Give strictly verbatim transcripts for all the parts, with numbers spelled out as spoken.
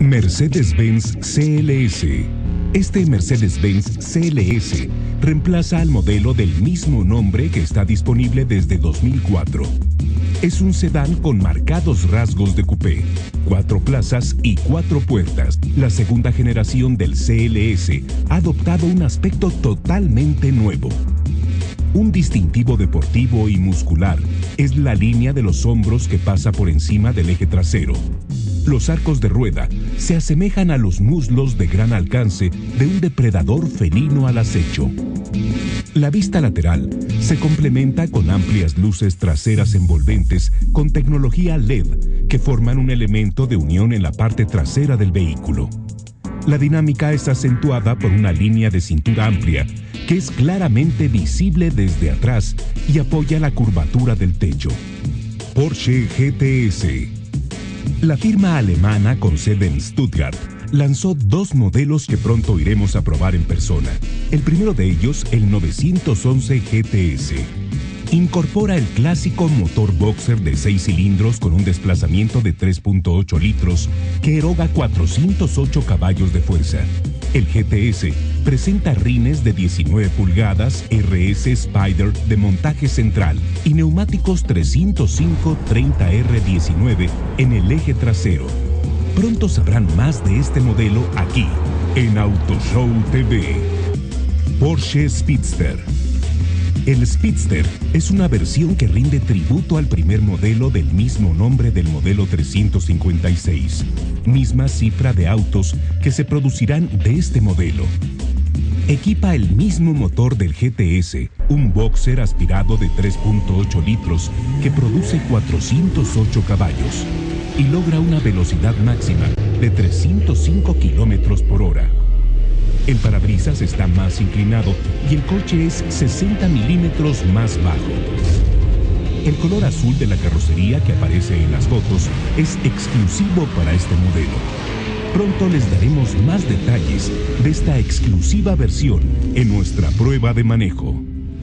Mercedes-Benz C L S. Este Mercedes-Benz C L S reemplaza al modelo del mismo nombre que está disponible desde dos mil cuatro. Es un sedán con marcados rasgos de coupé, cuatro plazas y cuatro puertas. La segunda generación del C L S ha adoptado un aspecto totalmente nuevo. Un distintivo deportivo y muscular es la línea de los hombros que pasa por encima del eje trasero. Los arcos de rueda se asemejan a los muslos de gran alcance de un depredador felino al acecho. La vista lateral se complementa con amplias luces traseras envolventes con tecnología L E D que forman un elemento de unión en la parte trasera del vehículo. La dinámica es acentuada por una línea de cintura amplia que es claramente visible desde atrás y apoya la curvatura del techo. Porsche G T S. La firma alemana con sede en Stuttgart lanzó dos modelos que pronto iremos a probar en persona. El primero de ellos, el novecientos once G T S. Incorpora el clásico motor boxer de seis cilindros con un desplazamiento de tres punto ocho litros que eroga cuatrocientos ocho caballos de fuerza. El G T S presenta rines de diecinueve pulgadas R S Spider de montaje central y neumáticos trescientos cinco treinta R diecinueve en el eje trasero. Pronto sabrán más de este modelo aquí, en Autoshow T V. Porsche Speedster. El Speedster es una versión que rinde tributo al primer modelo del mismo nombre del modelo trescientos cincuenta y seis. Misma cifra de autos que se producirán de este modelo. Equipa el mismo motor del G T S, un boxer aspirado de tres punto ocho litros que produce cuatrocientos ocho caballos y logra una velocidad máxima de trescientos cinco kilómetros por hora. El parabrisas está más inclinado y el coche es sesenta milímetros más bajo. El color azul de la carrocería que aparece en las fotos es exclusivo para este modelo. Pronto les daremos más detalles de esta exclusiva versión en nuestra prueba de manejo.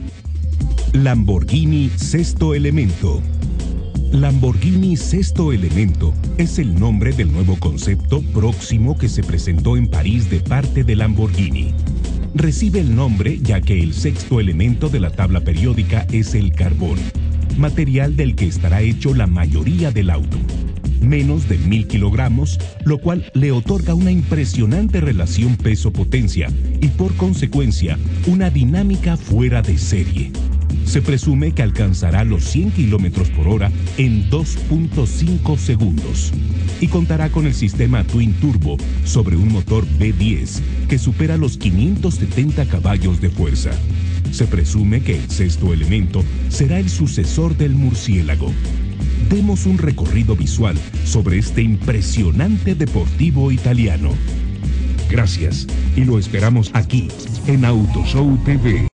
Lamborghini Sexto Elemento. Lamborghini Sexto Elemento es el nombre del nuevo concepto próximo que se presentó en París de parte de Lamborghini. Recibe el nombre ya que el sexto elemento de la tabla periódica es el carbón, material del que estará hecho la mayoría del auto. Menos de mil kilogramos, lo cual le otorga una impresionante relación peso-potencia y por consecuencia una dinámica fuera de serie. Se presume que alcanzará los cien kilómetros por hora en dos punto cinco segundos y contará con el sistema Twin Turbo sobre un motor V diez que supera los quinientos setenta caballos de fuerza. Se presume que el sexto elemento será el sucesor del murciélago. Demos un recorrido visual sobre este impresionante deportivo italiano. Gracias y lo esperamos aquí en Autoshow T V.